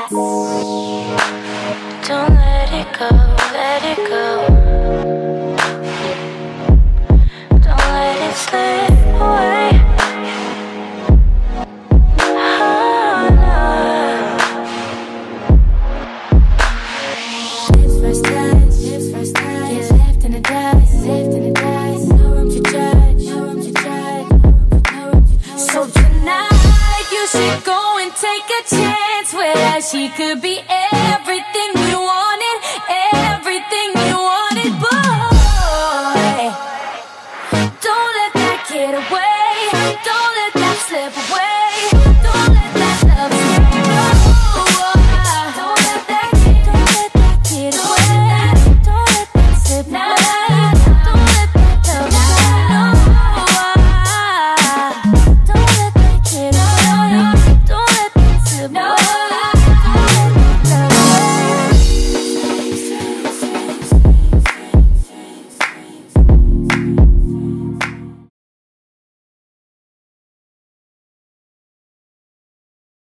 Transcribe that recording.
Don't let it go, let it go. Don't let it slip away. Oh, no. Lips first touch, get left in the dust, no room to judge, So tonight you should go and take a chance where she could be